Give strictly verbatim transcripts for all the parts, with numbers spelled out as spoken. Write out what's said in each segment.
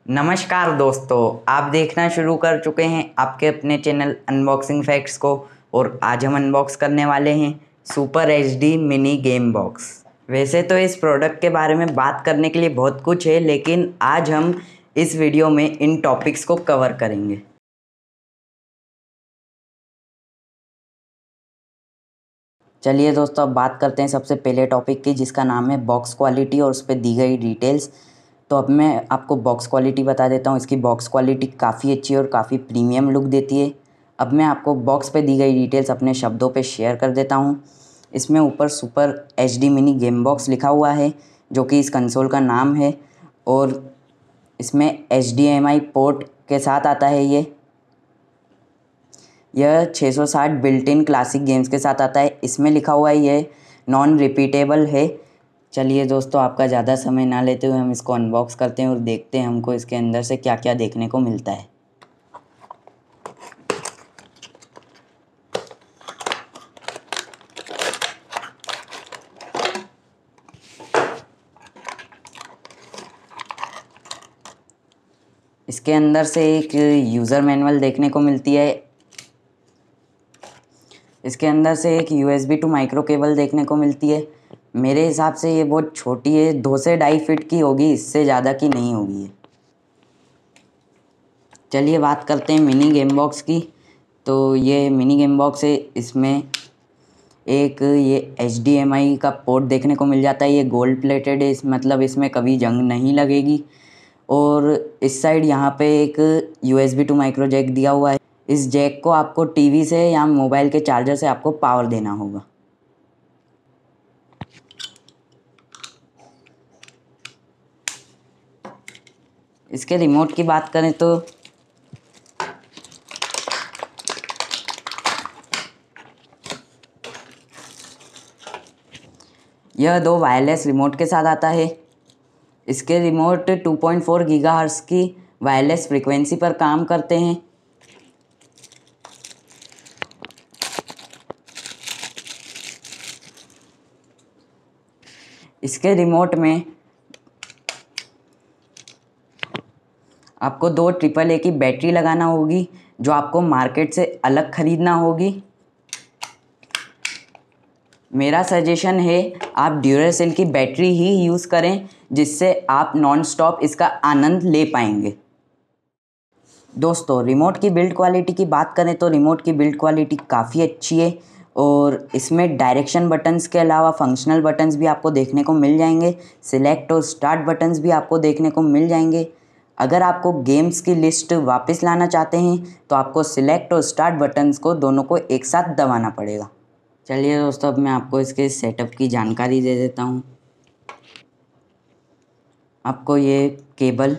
नमस्कार दोस्तों, आप देखना शुरू कर चुके हैं आपके अपने चैनल अनबॉक्सिंग फैक्ट्स को। और आज हम अनबॉक्स करने वाले हैं super H D mini game box. वैसे तो इस प्रोडक्ट के बारे में बात करने के लिए बहुत कुछ है, लेकिन आज हम इस वीडियो में इन टॉपिक्स को कवर करेंगे। चलिए दोस्तों, अब बात करते हैं सबसे पहले टॉपिक की, जिसका नाम है बॉक्स क्वालिटी और उस पर दी गई डिटेल्स। तो अब मैं आपको बॉक्स क्वालिटी बता देता हूँ। इसकी बॉक्स क्वालिटी काफ़ी अच्छी है और काफ़ी प्रीमियम लुक देती है। अब मैं आपको बॉक्स पे दी गई डिटेल्स अपने शब्दों पे शेयर कर देता हूँ। इसमें ऊपर super H D mini game box लिखा हुआ है, जो कि इस कंसोल का नाम है। और इसमें H D M I port के साथ आता है। ये यह छः सौ साठ बिल्ट इन क्लासिक गेम्स के साथ आता है। इसमें लिखा हुआ है ये नॉन रिपीटेबल है। चलिए दोस्तों, आपका ज़्यादा समय ना लेते हुए हम इसको अनबॉक्स करते हैं और देखते हैं हमको इसके अंदर से क्या क्या देखने को मिलता है। इसके अंदर से एक यूज़र मैनुअल देखने को मिलती है। इसके अंदर से एक U S B to micro cable देखने को मिलती है। मेरे हिसाब से ये बहुत छोटी है, दो से ढाई फीट की होगी, इससे ज़्यादा की नहीं होगी ये। चलिए बात करते हैं मिनी गेम बॉक्स की। तो ये मिनी गेम बॉक्स है। इसमें एक ये एच डी एम आई का पोर्ट देखने को मिल जाता है। ये गोल्ड प्लेटेड है, इस मतलब इसमें कभी जंग नहीं लगेगी। और इस साइड यहाँ पे एक U S B to micro jack दिया हुआ है। इस जैक को आपको टीवी से या मोबाइल के चार्जर से आपको पावर देना होगा। इसके रिमोट की बात करें तो यह दो वायरलेस रिमोट के साथ आता है। इसके remote two point four gigahertz की वायरलेस फ्रीक्वेंसी पर काम करते हैं। इसके रिमोट में आपको दो ट्रिपल ए की बैटरी लगाना होगी, जो आपको मार्केट से अलग ख़रीदना होगी। मेरा सजेशन है आप ड्यूरासेल की बैटरी ही यूज़ करें, जिससे आप नॉन स्टॉप इसका आनंद ले पाएंगे। दोस्तों, रिमोट की बिल्ड क्वालिटी की बात करें तो रिमोट की बिल्ड क्वालिटी काफ़ी अच्छी है। और इसमें डायरेक्शन बटन्स के अलावा फंक्शनल बटन्स भी आपको देखने को मिल जाएंगे। सिलेक्ट और स्टार्ट बटन्स भी आपको देखने को मिल जाएंगे। अगर आपको गेम्स की लिस्ट वापस लाना चाहते हैं तो आपको सिलेक्ट और स्टार्ट बटन्स को दोनों को एक साथ दबाना पड़ेगा। चलिए दोस्तों, अब मैं आपको इसके सेटअप की जानकारी दे देता हूँ। आपको ये केबल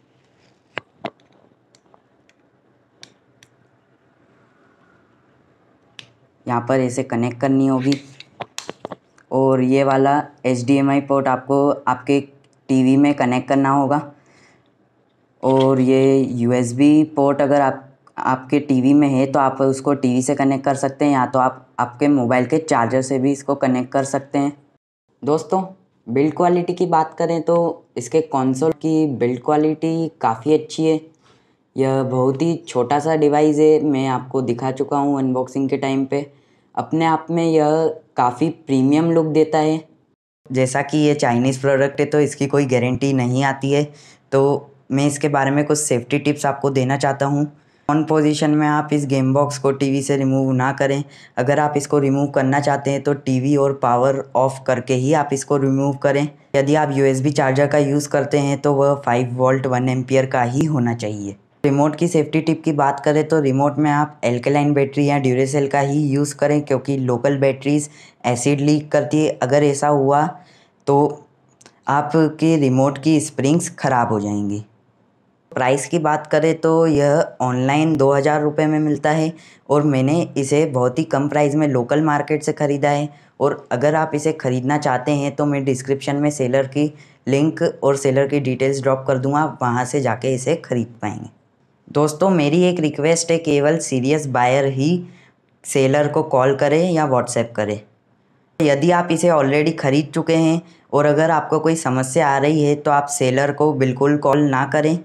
यहाँ पर ऐसे कनेक्ट करनी होगी। और ये वाला H D M I port आपको आपके टीवी में कनेक्ट करना होगा। और ये यू एस बी पोर्ट अगर आप आपके टीवी में है तो आप उसको टीवी से कनेक्ट कर सकते हैं, या तो आप आपके मोबाइल के चार्जर से भी इसको कनेक्ट कर सकते हैं। दोस्तों, बिल्ड क्वालिटी की बात करें तो इसके कंसोल की बिल्ड क्वालिटी काफ़ी अच्छी है। यह बहुत ही छोटा सा डिवाइस है, मैं आपको दिखा चुका हूँ अनबॉक्सिंग के टाइम पे। अपने आप में यह काफ़ी प्रीमियम लुक देता है। जैसा कि ये चाइनीज़ प्रोडक्ट है तो इसकी कोई गारंटी नहीं आती है, तो मैं इसके बारे में कुछ सेफ्टी टिप्स आपको देना चाहता हूँ। ऑन पोजीशन में आप इस गेम बॉक्स को टीवी से रिमूव ना करें। अगर आप इसको रिमूव करना चाहते हैं तो टीवी और पावर ऑफ करके ही आप इसको रिमूव करें। यदि आप यू एस बी चार्जर का यूज़ करते हैं तो वह फाइव वोल्ट वन एम्पियर का ही होना चाहिए। रिमोट की सेफ्टी टिप की बात करें तो रिमोट में आप एल्कलाइन बैटरी या ड्यूरेसेल का ही यूज़ करें, क्योंकि लोकल बैटरीज एसिड लीक करती है। अगर ऐसा हुआ तो आपके रिमोट की स्प्रिंग्स ख़राब हो जाएंगी। प्राइस की बात करें तो यह ऑनलाइन दो हज़ार रुपये में मिलता है, और मैंने इसे बहुत ही कम प्राइस में लोकल मार्केट से ख़रीदा है। और अगर आप इसे ख़रीदना चाहते हैं तो मैं डिस्क्रिप्शन में सेलर की लिंक और सेलर की डिटेल्स ड्रॉप कर दूंगा, वहां से जाके इसे ख़रीद पाएंगे। दोस्तों, मेरी एक रिक्वेस्ट है, केवल सीरियस बायर ही सेलर को कॉल करें या व्हाट्सएप करें। यदि आप इसे ऑलरेडी ख़रीद चुके हैं और अगर आपको कोई समस्या आ रही है तो आप सेलर को बिल्कुल कॉल ना करें।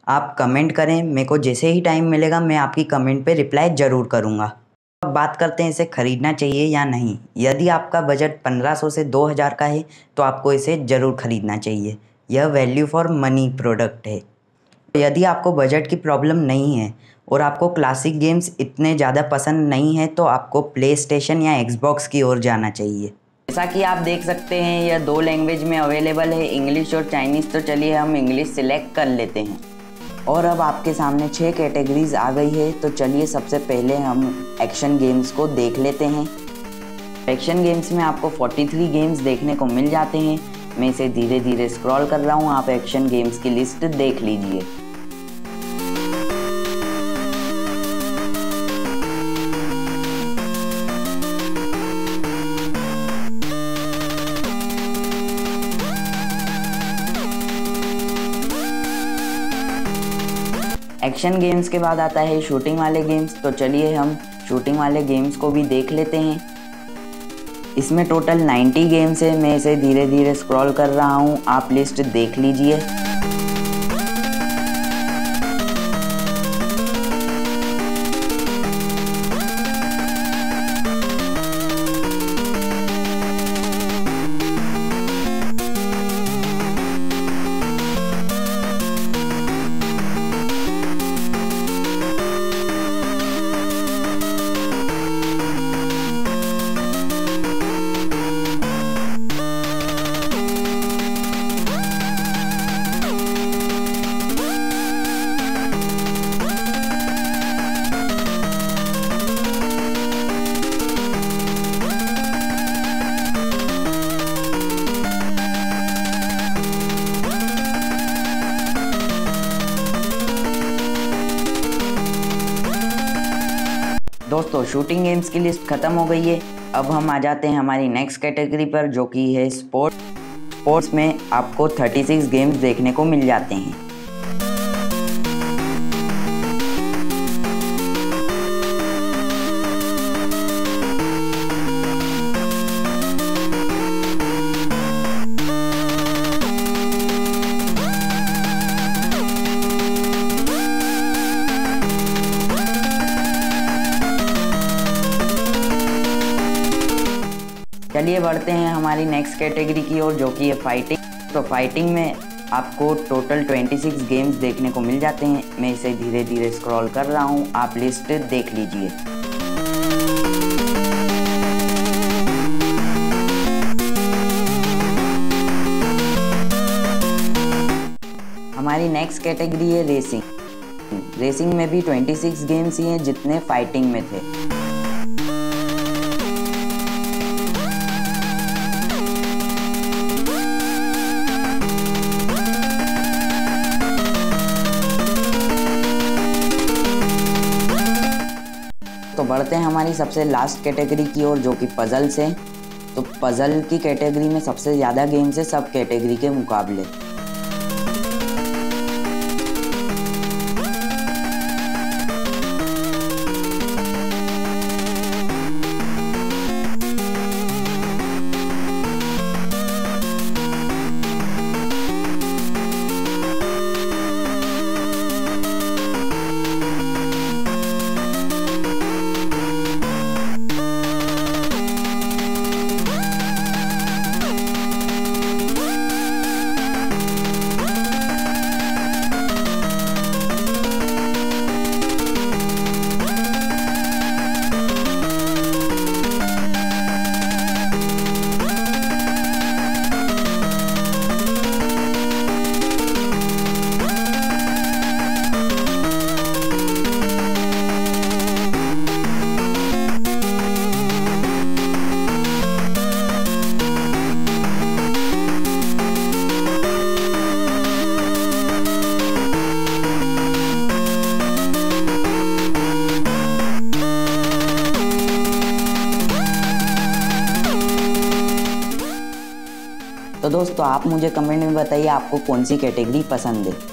आप कमेंट करें, मेरे को जैसे ही टाइम मिलेगा मैं आपकी कमेंट पे रिप्लाई ज़रूर करूँगा। अब बात करते हैं इसे ख़रीदना चाहिए या नहीं। यदि आपका बजट पंद्रह सौ से दो हज़ार का है तो आपको इसे ज़रूर ख़रीदना चाहिए। यह वैल्यू फॉर मनी प्रोडक्ट है। यदि आपको बजट की प्रॉब्लम नहीं है और आपको क्लासिक गेम्स इतने ज़्यादा पसंद नहीं है तो आपको प्ले स्टेशन या एक्सबॉक्स की ओर जाना चाहिए। जैसा कि आप देख सकते हैं यह दो लैंग्वेज में अवेलेबल है, इंग्लिश और चाइनीज़। तो चलिए हम इंग्लिश सिलेक्ट कर लेते हैं। और अब आपके सामने छः कैटेगरीज आ गई है। तो चलिए सबसे पहले हम एक्शन गेम्स को देख लेते हैं। एक्शन गेम्स में आपको तैंतालीस गेम्स देखने को मिल जाते हैं। मैं इसे धीरे धीरे स्क्रॉल कर रहा हूँ, आप एक्शन गेम्स की लिस्ट देख लीजिए। एक्शन गेम्स के बाद आता है शूटिंग वाले गेम्स। तो चलिए हम शूटिंग वाले गेम्स को भी देख लेते हैं। इसमें टोटल नब्बे गेम्स है। मैं इसे धीरे धीरे स्क्रॉल कर रहा हूँ, आप लिस्ट देख लीजिए। दोस्तों शूटिंग गेम्स की लिस्ट ख़त्म हो गई है। अब हम आ जाते हैं हमारी नेक्स्ट कैटेगरी पर, जो कि है स्पोर्ट्स। स्पोर्ट्स में आपको छत्तीस गेम्स देखने को मिल जाते हैं। चलिए बढ़ते हैं हमारी नेक्स्ट कैटेगरी की ओर, जो कि है फाइटिंग। तो फाइटिंग में आपको टोटल छब्बीस गेम्स देखने को मिल जाते हैं। मैं इसे धीरे धीरे स्क्रॉल कर रहा हूँ, आप लिस्ट देख लीजिए। हमारी नेक्स्ट कैटेगरी है रेसिंग। रेसिंग में भी छब्बीस गेम्स ही हैं जितने फाइटिंग में थे। तो बढ़ते हैं हमारी सबसे लास्ट कैटेगरी की ओर, जो कि पजल्स है। तो पजल की कैटेगरी में सबसे ज़्यादा गेम्स है सब कैटेगरी के मुकाबले। तो दोस्तों आप मुझे कमेंट में बताइए आपको कौन सी कैटेगरी पसंद है।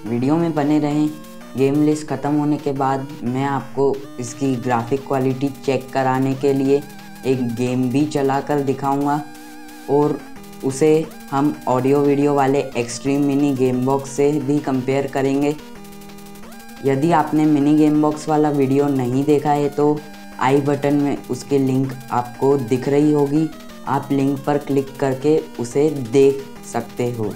वीडियो में बने रहें। गेम लिस्ट ख़त्म होने के बाद मैं आपको इसकी ग्राफिक क्वालिटी चेक कराने के लिए एक गेम भी चला कर दिखाऊँगा और उसे हम ऑडियो वीडियो वाले एक्सट्रीम मिनी गेम बॉक्स से भी कंपेयर करेंगे। यदि आपने मिनी गेम बॉक्स वाला वीडियो नहीं देखा है तो आई बटन में उसकी लिंक आपको दिख रही होगी, आप लिंक पर क्लिक करके उसे देख सकते हो।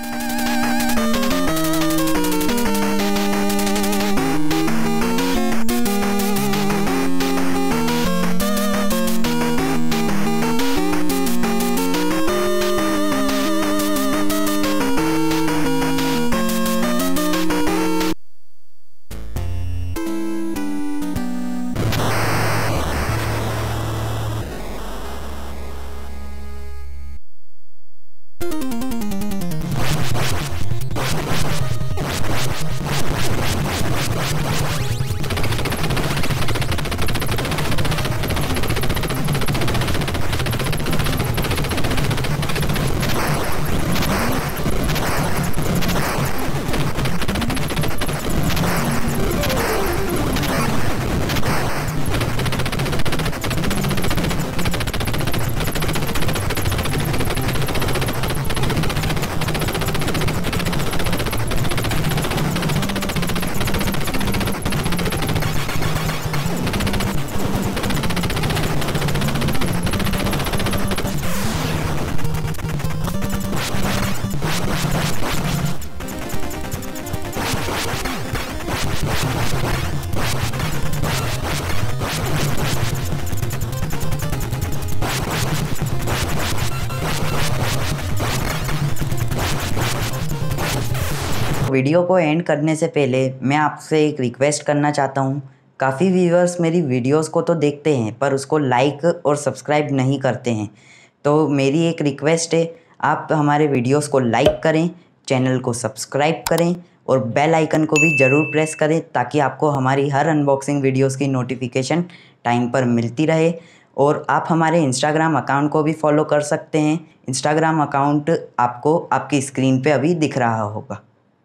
वीडियो को एंड करने से पहले मैं आपसे एक रिक्वेस्ट करना चाहता हूँ। काफ़ी व्यूअर्स मेरी वीडियोस को तो देखते हैं पर उसको लाइक और सब्सक्राइब नहीं करते हैं, तो मेरी एक रिक्वेस्ट है, आप हमारे वीडियोस को लाइक करें, चैनल को सब्सक्राइब करें और बेल आइकन को भी ज़रूर प्रेस करें ताकि आपको हमारी हर अनबॉक्सिंग वीडियोस की नोटिफिकेशन टाइम पर मिलती रहे। और आप हमारे इंस्टाग्राम अकाउंट को भी फॉलो कर सकते हैं। इंस्टाग्राम अकाउंट आपको आपकी स्क्रीन पे अभी दिख रहा होगा।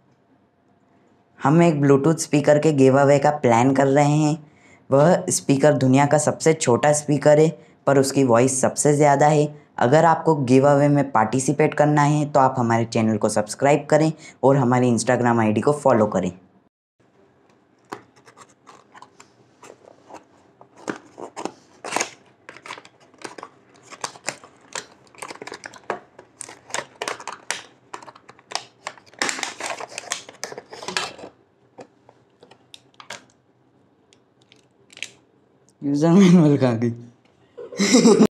हम एक ब्लूटूथ स्पीकर के गिव अवे का प्लान कर रहे हैं। वह स्पीकर दुनिया का सबसे छोटा स्पीकर है पर उसकी वॉइस सबसे ज़्यादा है। अगर आपको गिव अवे में पार्टिसिपेट करना है तो आप हमारे चैनल को सब्सक्राइब करें और हमारी इंस्टाग्राम आईडी को फॉलो करें। यूज़र मैनुअल कहाँ गई?